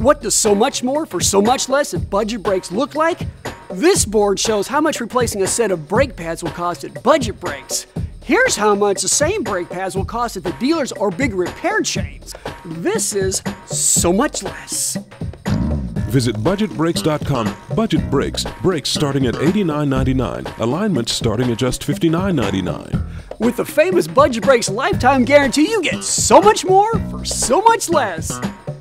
What does so much more for so much less at Budget Brakes look like? This board shows how much replacing a set of brake pads will cost at Budget Brakes. Here's how much the same brake pads will cost at the dealers or big repair chains. This is so much less. Visit budgetbrakes.com. Budget Brakes. Brakes starting at $89.99. Alignments starting at just $59.99. With the famous Budget Brakes lifetime guarantee, you get so much more for so much less.